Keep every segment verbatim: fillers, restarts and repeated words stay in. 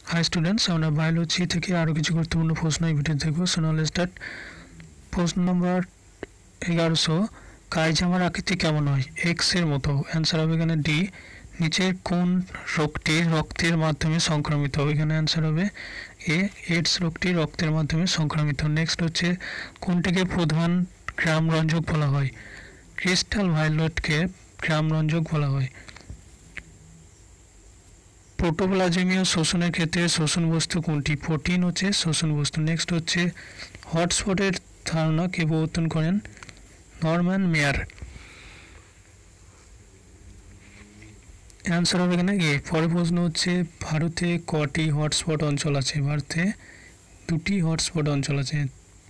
High students, আমরা biology থেকে আরও কিছু গুরুত্বপূর্ণ প্রশ্ন এই ভিডিও দেখব। So now let's start. প্রশ্ন নম্বর এগারোশো, কাইজামার আকৃতি কেমন হয়? এক্স এর মতো। অ্যান্সার হবে এখানে ডি। নিচের কোন রোগটি রক্তের মাধ্যমে সংক্রমিত? এখানে অ্যান্সার হবে এ, এইডস রোগটি রক্তের মাধ্যমে সংক্রমিত। নেক্সট হচ্ছে কোনটিকে প্রধান গ্রামরঞ্জক বলা হয়? ক্রিস্টাল ভায়োলেটকে গ্রামরঞ্জক বলা হয়। প্রোটোপ্লাজমীয় শোষণের ক্ষেত্রে শোষণ বস্তু কোনটি? প্রোটিন হচ্ছে শোষণ বস্তু। নেক্সট হচ্ছে হটস্পটের ধারণা কে প্রবর্তন করেন? নরম্যান মেয়ার। অ্যান্সার হবে এখানে এ। পরের প্রশ্ন হচ্ছে ভারতে কটি হটস্পট অঞ্চল আছে? ভারতে দুটি হটস্পট অঞ্চল আছে।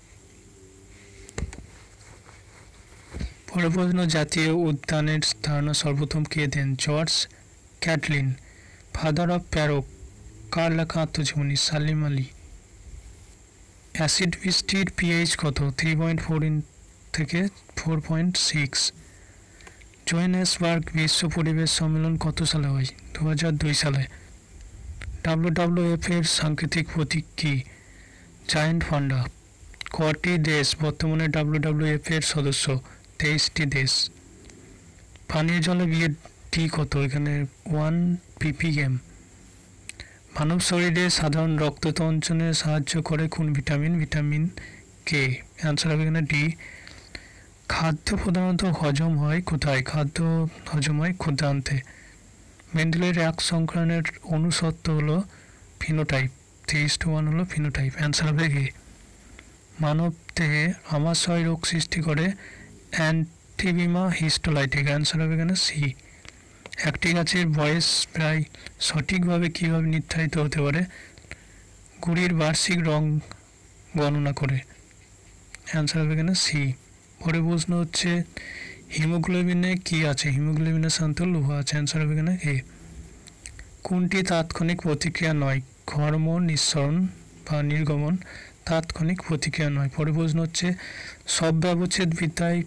পরের প্রশ্ন জাতীয় উদ্যানের ধারণা সর্বপ্রথম কে দেন? George Catlin. Father of park কার লেখা আত্মজীবনী? সালিম আলী। অ্যাসিড বৃষ্টির পিএইচ কত? থ্রি পয়েন্ট ফোর ইন থেকে ফোর পয়েন্ট সিক্স। জোহেন্সবার্গ বিশ্ব পরিবেশ সম্মেলন কত সালে হয়? দু হাজার দুই সালে। ডাব্লিউডাব্লিউএফ এর সাংকেতিক প্রতীক কী? জায়ান্ট পান্ডা। কটি দেশ বর্তমানে ডাব্লিউডাব্লিউএফ এর সদস্য? তেইশটি দেশ। পানীয় জলে বিএ ডি কত? এখানে ওয়ান পিপিএম। মানব শরীরে সাধারণ রক্ততঞ্চনে সাহায্য করে কোন ভিটামিন? Vitamin K. অ্যান্সার হবে এখানে ডি। খাদ্য প্রধানত হজম হয় কোথায়? খাদ্য হজম হয় ক্ষুদ্রান্তে। মেন্ডেলের এক সংক্রানের অনুসত্ব হলো ফিনোটাইপ। তেইশ টু ওয়ান হলো ফিনোটাইপ। অ্যান্সার হবে এ। মানব দেহে আমাশয় রোগ সৃষ্টি করে অ্যান্টিবিমা হিস্টোলাইটিক। অ্যান্সার হবে এখানে সি। একটি গাছের বয়স প্রায় সঠিকভাবে কীভাবে নির্ধারিত হতে পারে? গুড়ির বার্ষিক রং গণনা করে। অ্যান্সার হবে এখানে সি। পরে প্রশ্ন হচ্ছে হিমোগ্লোবিনে কী আছে? হিমোগ্লোবিনের সাধারণত লোহ আছে। অ্যান্সার হবে এখানে এ। কোনটি তাৎক্ষণিক প্রতিক্রিয়া নয়? ঘর্ম নিঃসরণ বা নির্গমন তাৎক্ষণিক প্রতিক্রিয়া নয়। পরে প্রশ্ন হচ্ছে সব ব্যবচ্ছেদ বিদ্যায়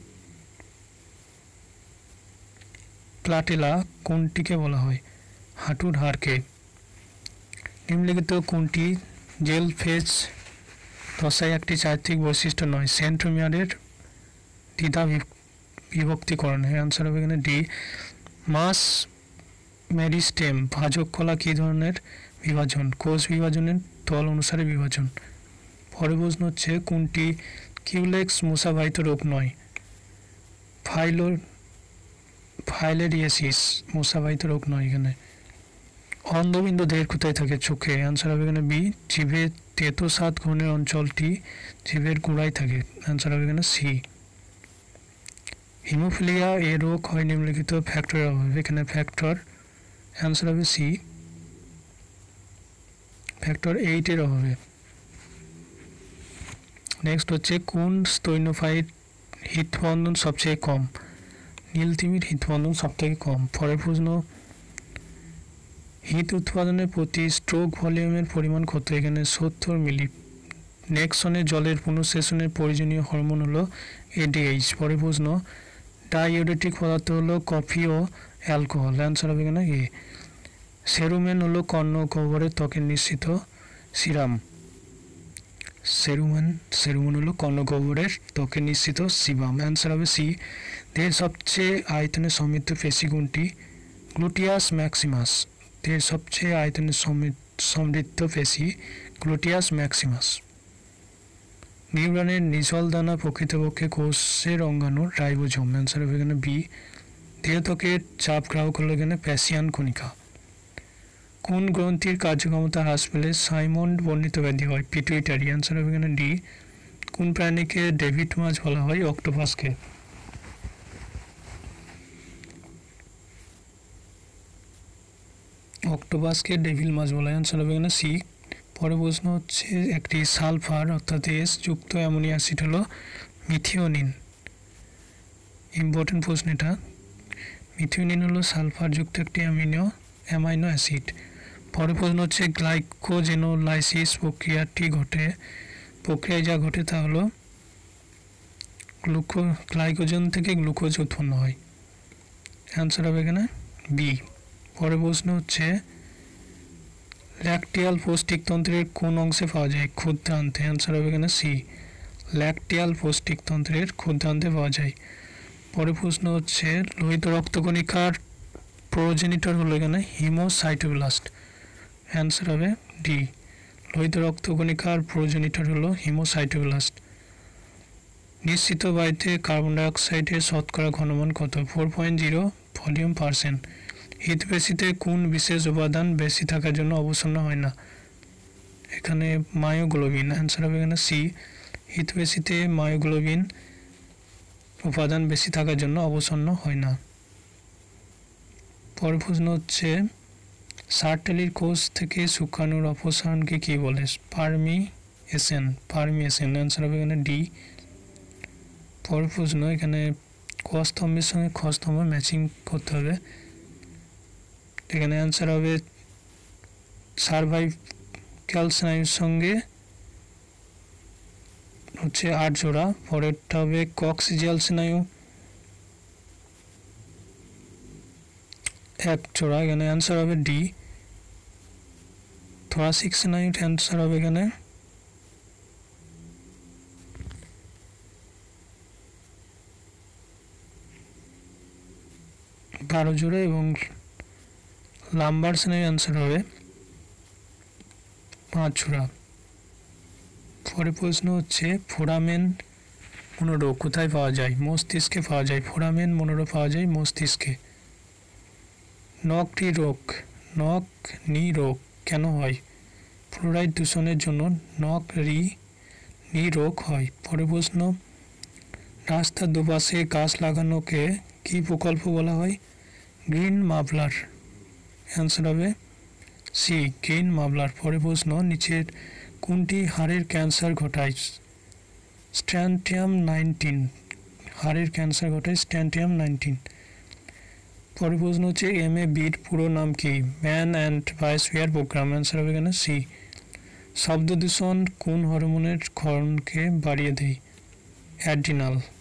প্লাটেলা কোনটিকে বলা হয়? হাঁটুর হাড়কে। নিম্নলিখিত কোনটি জেল ফেজ দশায় একটি চারিত্রিক বৈশিষ্ট্য নয়? সেন্ট্রোমিয়ারের দ্বিধা বিভক্তিকরণ। অ্যান্সার হবে এখানে ডি। মাস মেরিস্টেম ভাজক কলা কী ধরনের বিভাজন? কোষ বিভাজনের তল অনুসারে বিভাজন। পরের প্রশ্ন হচ্ছে কোনটি কিউলেক্স মশাবাহিত রোগ নয়? ফাইলো ফাইলেরিয়াসিস মশাবাহিত রোগ নয়। এখানে অন্ধবিন্দু দেহের কোথায় থাকে? চোখে। অ্যান্সার হবে এখানে বি। জিভের তেতো স্বাদ গ্রহণের অঞ্চলটি জিভের গোড়ায় থাকে। অ্যান্সার হবে এখানে সি। হিমোফিলিয়া এ রোগ হয় নিম্নলিখিত ফ্যাক্টরের অভাবে। এখানে ফ্যাক্টর অ্যান্সার হবে সি। ফ্যাক্টর এইটের অভাবে। নেক্সট হচ্ছে কোন স্তন্যপায়ীর হৃদস্পন্দন সবচেয়ে কম? নীলতিমির হৃদস্পন্দন সবথেকে কম। পরের প্রশ্ন হৃদ উৎপাদনের প্রতি স্ট্রোক ভলিউমের পরিমাণ কত? এখানে সত্তর মিলি। নেক্সনে জলের পুনঃশেষণের প্রয়োজনীয় হরমোন হলো এডিএইচ। পরের প্রশ্ন ডাইউরেটিক পদার্থ হলো কফি ও অ্যালকোহল। অ্যান্সার হবে এখানে এ। সেরুমেন হলো কর্ণ গহ্বরের ত্বকের নিঃসৃত সিরাম। সেরুমেন সেরুমেন হলো কর্ণ গহ্বরের ত্বকের নিঃসৃত সিবাম। অ্যান্সার হবে সি। দেহের সবচেয়ে আয়তনে সমৃদ্ধ পেশি কোনটি? Gluteus maximus. দেহের সবচেয়ে আয়তনে সমৃদ্ধ পেশি গ্লুটিয়াস ম্যাক্সিমাস। নিউরনের নিচল দানা প্রকৃতপক্ষে কোষের অঙ্গাণুর রাইবোজোম। অ্যান্সার হবে এখানে বি। দেহত্বকের চাপ গ্রাহক হলো এখানে প্যাসিয়ান কণিকা। কোন গ্রন্থির কার্যক্ষমতা হ্রাস পেলে সাইমন বর্ণিত ব্যাধি হয়? পিটুইটারি। অ্যান্সার হবে এখানে ডি। কোন প্রাণীকে ডেভিড মাছ বলা হয়? অক্টোপাসকে। অক্টোপাসকে ডেভিল মাছ বলা হয়। অ্যান্সার হবে এখানে সি। পরের প্রশ্ন হচ্ছে একটি সালফার অর্থাৎ এস যুক্ত অ্যামোনিয়া অ্যাসিড হলো মিথিওনিন। ইম্পর্টেন্ট প্রশ্ন এটা। মিথিওনিন হলো সালফার যুক্ত একটি অ্যামিনো অ্যামাইনো অ্যাসিড। পরের প্রশ্ন হচ্ছে গ্লাইকোজেনোলাইসিস প্রক্রিয়াটি ঘটে প্রক্রিয়ায় যা ঘটে তা হলো গ্লুকো গ্লাইকোজেন থেকে গ্লুকোজ উৎপন্ন হয়। অ্যান্সার হবে এখানে বি। পরের প্রশ্ন হচ্ছে ল্যাকটিয়াল পৌষ্টিকতন্ত্রের কোন অংশে পাওয়া যায়? ক্ষুদ্রান্তে। অ্যান্সার হবে এখানে সি, ল্যাকটিয়াল পৌষ্টিকতন্ত্রের ক্ষুদ্রান্তে পাওয়া যায়। পরের প্রশ্ন হচ্ছে লোহিত রক্তকণিকার প্রোজেনিটর হলো এখানে হিমোসাইটোব্লাস্ট। অ্যান্সার হবে ডি, লোহিত রক্তকণিকার প্রোজেনিটর হলো হিমোসাইটোব্লাস্ট। নিশ্চিত বায়ুতে কার্বন ডাইঅক্সাইডের শতকরা ঘনমান কত? Four point zero volume percent. হৃদপেশিতে কোন বিশেষ উপাদান বেশি থাকার জন্য অবসন্ন হয় না? এখানে মায়োগ্লোবিন। অ্যান্সার হবে এখানে সি, হৃদপেশিতে মায়োগ্লোবিন উপাদান বেশি থাকার জন্য অবসন্ন হয় না। পরের প্রশ্ন হচ্ছে সার্টেলির কোষ থেকে শুক্রাণুর অপসারণকে কী বলে? পারমিয়েশন। পারমিয়েশন। অ্যান্সার হবে এখানে ডি। পরের প্রশ্ন এখানে ক স্তম্ভের সঙ্গে খ স্তম্ভ ম্যাচিং করতে হবে। এখানে অ্যান্সার হবে সার্ভাইকাল স্নায়ুর সঙ্গে হচ্ছে আট জোড়া। পরেরটা হবে কক্সিজিয়াল স্নায়ু এক জোড়া। এখানে অ্যান্সার হবে ডি। থোরাসিক স্নায়ুর অ্যান্সার হবে এখানে বারো জোড়া এবং লাম্বার স্নায়ুর অ্যান্সার হবে পাঁচ জোড়া। পরের প্রশ্ন হচ্ছে ফোরামেন মনোরো কোথায় পাওয়া যায়? মস্তিষ্কে পাওয়া যায়। ফোরামেন মনোরো পাওয়া যায় মস্তিষ্কে। নখ নি রোগ নখ নি রোগ কেন হয়? ফ্লোরাইড দূষণের জন্য নখ রি নি রোগ হয়। পরের প্রশ্ন রাস্তার দুপাশে গাছ লাগানোকে কি প্রকল্প বলা হয়? Green muffler. অ্যান্সার হবে সি, গ্রিন মাফলার। পরের প্রশ্ন নিচের কোনটি হাড়ের ক্যান্সার ঘটায়? স্ট্যান্টিয়াম নাইনটিন। হাড়ের ক্যান্সার ঘটায় স্ট্যান্টিয়াম নাইনটিন। পরের প্রশ্ন হচ্ছে এম এ বির পুরো নাম কি? Man and biosphere programme. Answer হবে এখানে সি। শব্দ দূষণ কোন হরমোনের ক্ষরণকে বাড়িয়ে দেয়? অ্যাড্রিনাল।